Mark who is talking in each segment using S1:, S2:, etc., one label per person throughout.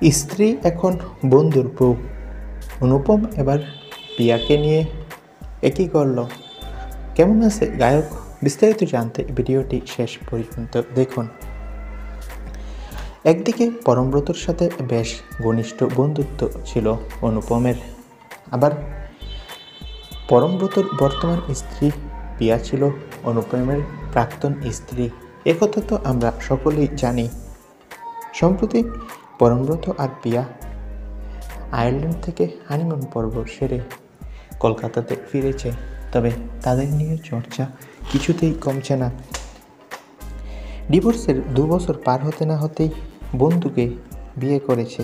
S1: স্ত্রী এখন বন্ধুর বউ। অনুপম এবার পিয়াকে নিয়ে একই করল। কেমন আছে গায়ক? বিস্তারিত জানতে ভিডিওটি শেষ পর্যন্ত দেখুন। একদিকে পরমব্রতর সাথে বেশ ঘনিষ্ঠ বন্ধুত্ব ছিল অনুপমের, আবার পরমব্রতর বর্তমান স্ত্রী পিয়া ছিল অনুপমের প্রাক্তন স্ত্রী। একথা তো আমরা সকলেই জানি। সম্প্রতি পরমব্রত আর পিয়া আয়ারল্যান্ড থেকে হানিমুন পর্ব সেরে কলকাতাতে ফিরেছে, তবে তাদের নিয়ে চর্চা কিছুতেই কমছে না। ডিভোর্সের 2 বছর পার হতে না হতেই বন্ধুকে বিয়ে করেছে,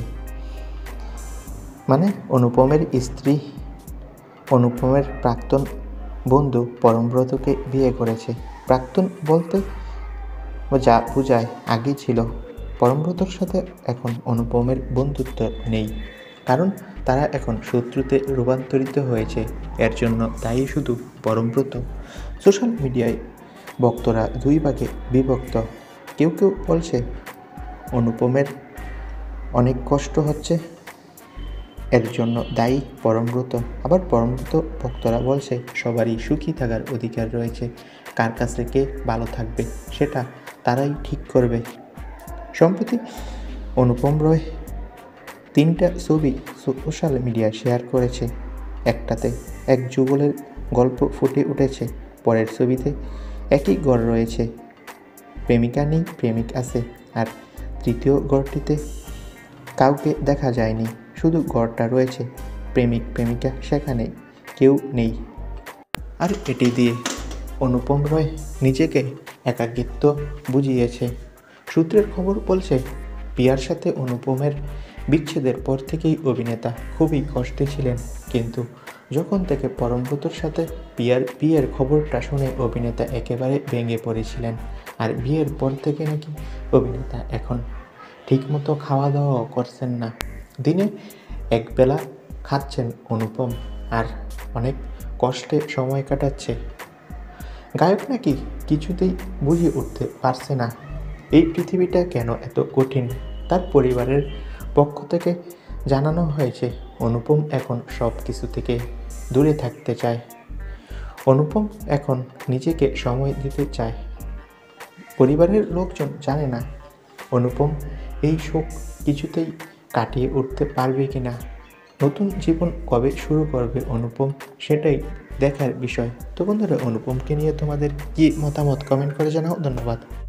S1: মানে অনুপমের স্ত্রী অনুপমের প্রাক্তন বন্ধু পরমব্রতকে বিয়ে করেছে। প্রাক্তন বলতে যা বোঝায় আগেই ছিল। পরমব্রতর সাথে এখন অনুপমের বন্ধুত্ব নেই, কারণ তারা এখন শত্রুতে রূপান্তরিত হয়েছে। এর জন্য দায়ী শুধু পরমব্রত। সোশ্যাল মিডিয়ায় ভক্তরা 2 ভাগে বিভক্ত। কেউ কেউ বলছে অনুপমের অনেক কষ্ট হচ্ছে, এর জন্য দায়ী পরমব্রত। আবার পরমব্রত ভক্তরা বলছে সবারই সুখী থাকার অধিকার রয়েছে, কার কাছে কে ভালো থাকবে সেটা তারাই ঠিক করবে। সম্প্রতি অনুপম রয় 3টা ছবি সোশ্যাল মিডিয়ায় শেয়ার করেছে। একটাতে এক যুগলের গল্প ফুটে উঠেছে, পরের ছবিতে একই ঘর রয়েছে, প্রেমিকা নেই প্রেমিক আছে, আর তৃতীয় ঘরটিতে কাউকে দেখা যায়নি, শুধু ঘরটা রয়েছে, প্রেমিক প্রেমিকা সেখানে কেউ নেই। আর এটি দিয়ে অনুপম রয় নিজেকে একাকিত্ব বুঝিয়েছে। সূত্রের খবর বলছে পিয়ার সাথে অনুপমের বিচ্ছেদের পর থেকেই অভিনেতা খুবই কষ্টে ছিলেন, কিন্তু যখন থেকে পরমব্রতর সাথে পিয়ার বিয়ের খবরটা শুনে অভিনেতা একেবারে ভেঙে পড়েছিলেন। আর বিয়ের পর থেকে নাকি অভিনেতা এখন ঠিকমতো খাওয়া দাওয়াও করছেন না, দিনে একবেলা খাচ্ছেন অনুপম, আর অনেক কষ্টে সময় কাটাচ্ছে। গায়ক নাকি কিছুতেই বুঝে উঠতে পারছে না এই পৃথিবীটা কেন এত কঠিন। তার পরিবারের পক্ষ থেকে জানানো হয়েছে অনুপম এখন সব কিছু থেকে দূরে থাকতে চায়। অনুপম এখন নিজেকে সময় দিতে চায়। পরিবারের লোকজন জানে না অনুপম এই শোক কিছুতেই কাটিয়ে উঠতে পারবে কিনা। নতুন জীবন কবে শুরু করবে অনুপম, সেটাই দেখার বিষয়। তো বন্ধুরা, অনুপমকে নিয়ে তোমাদের কি মতামত কমেন্ট করে জানাও। ধন্যবাদ।